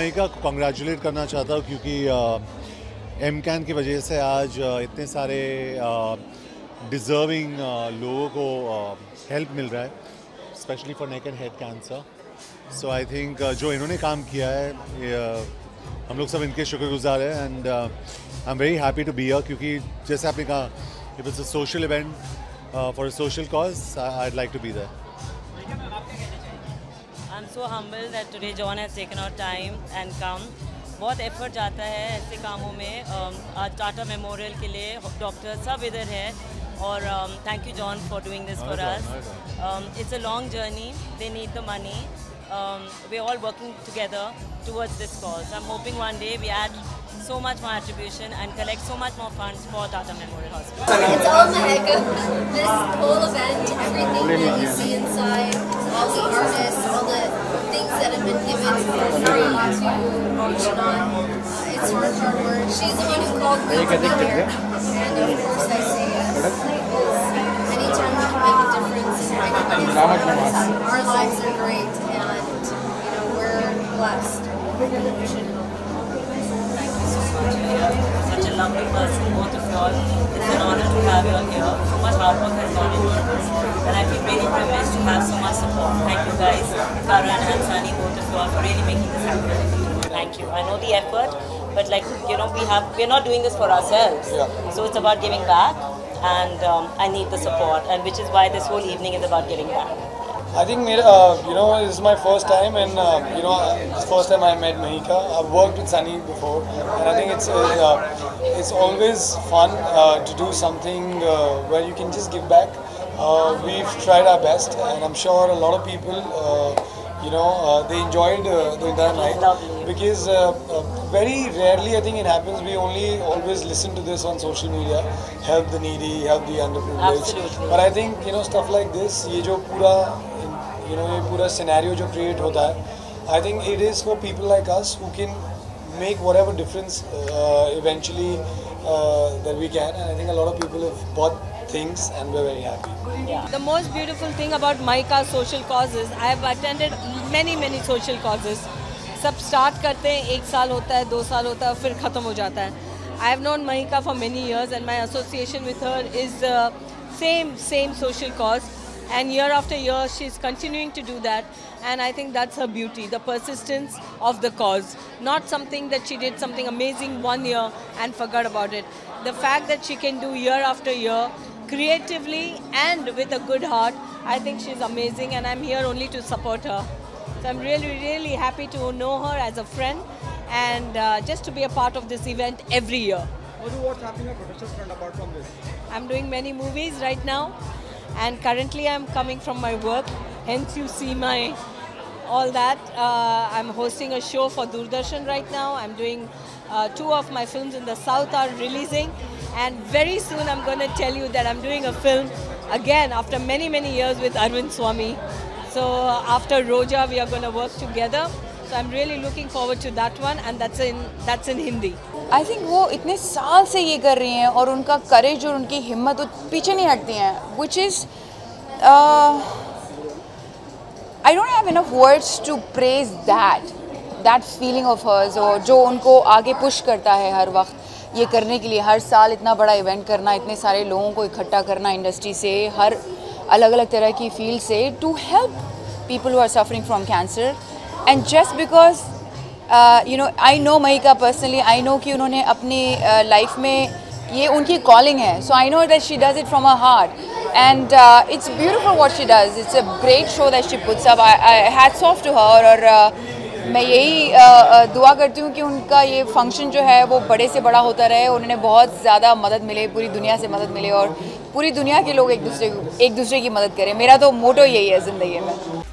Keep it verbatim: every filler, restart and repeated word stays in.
महिका को कॉन्ग्रेचुलेट करना चाहता हूँ क्योंकि एम कैन की वजह से आज uh, इतने सारे डिज़र्विंग uh, uh, लोगों को हेल्प uh, मिल रहा है, specially for neck and head cancer. So I think जो इन्होंने काम किया है ये, uh, हम लोग सब इनके शुक्रगुजार हैं and I am very happy to be here क्योंकि जैसे आपने कहा it is a social event for a social cause, I would like to be there. I'm so humbled that today John has taken out time and come. बहुत effort जाता है ऐसे कामों में। um, आज टाटा मेमोरियल के लिए डॉक्टर सब इधर है और thank you John for doing this for us. It's a long journey, they need the money, we are all working together towards this cause. I'm hoping one day we add so much more attribution and collect so much more funds for Tata Memorial Hospital. It's all Mahika. This whole event, everything that you see inside, all the artists, all the things that have been given for free to Roshan, uh, it's her hard work. She's the one who called me to be here, and of course I say yes. Anytime we can make a difference in anybody's lives, our lives are great, and you know we're blessed. Thank you so much. You're such a lovely person, both of you all. It's an honor to have you here. So much hard work has gone into this, and I feel really privileged to have so much support. Thank you guys, Karan and Sunny, both of you all, for really making this happen. Thank you. I know the effort, but like you know, we have we're not doing this for ourselves. Yeah. So it's about giving back, and um, I need the support, and which is why this whole evening is about giving back. I think uh, you know this is my first time, and uh, you know it's the first time I met Mahika. I've worked with Sunny before, and I think it's uh, it's always fun uh, to do something uh, where you can just give back. Uh, we've tried our best, and I'm sure a lot of people, uh, you know, uh, they enjoyed uh, the entire night because uh, uh, very rarely I think it happens. We only always listen to this on social media, help the needy, help the underprivileged. Absolutely. But I think you know stuff like this, ये जो पूरा you know ये पूरा scenario जो create होता है, I think it is for people like us who can make whatever difference uh, eventually uh, that we can, and I think a lot of people have bought things and we're very happy. Yeah. The most beautiful thing about Mahika's social causes, I have attended many many social causes. सब start करते हैं, एक साल होता है, दो साल होता है, फिर ख़त्म हो जाता है. I have known Mahika for many years, and my association with her is uh, same same social cause. And year after year, she's continuing to do that, and I think that's her beauty, the persistence of the cause. Not something that she did something amazing one year and forgot about it. The fact that she can do year after year, creatively and with a good heart, I think she's amazing, and I'm here only to support her. So I'm really, really happy to know her as a friend, and uh, just to be a part of this event every year. What's happening on professional front apart from this? I'm doing many movies right now. And currently I'm coming from my work, hence you see my all that. Uh, I'm hosting a show for Doordarshan right now. I'm doing uh, two of my films in the South are releasing, and very soon I'm going to tell you that I'm doing a film again after many many years with Arvind Swamy. So uh, after Roja we are going to work together. So I'm really looking forward to that one, and that's in that's in Hindi. I think वो इतने साल से ये कर रही हैं और उनका करेज और उनकी हिम्मत वो पीछे नहीं हटती हैं, which is uh, I don't have enough words to praise that that feeling of hers, और जो उनको आगे पुश करता है हर वक्त ये करने के लिए, हर साल इतना बड़ा इवेंट करना, इतने सारे लोगों को इकट्ठा करना इंडस्ट्री से, हर अलग अलग तरह की फील्ड से, to help people who are suffering from cancer. And just because uh, you know I know Mahika personally, I know कि उन्होंने अपनी लाइफ uh, में ये उनकी calling है, so I know that she does it from her heart, and uh, it's beautiful what she does. It's a great show that she puts up. I, I hats off to her, और uh, मैं यही uh, uh, दुआ करती हूँ कि उनका ये function जो है वो बड़े से बड़ा होता रहे, उन्हें बहुत ज़्यादा मदद मिले, पूरी दुनिया से मदद मिले, और पूरी दुनिया के लोग एक दूसरे एक दूसरे की मदद करें. मेरा तो मोटो यही है ज़िंदगी में.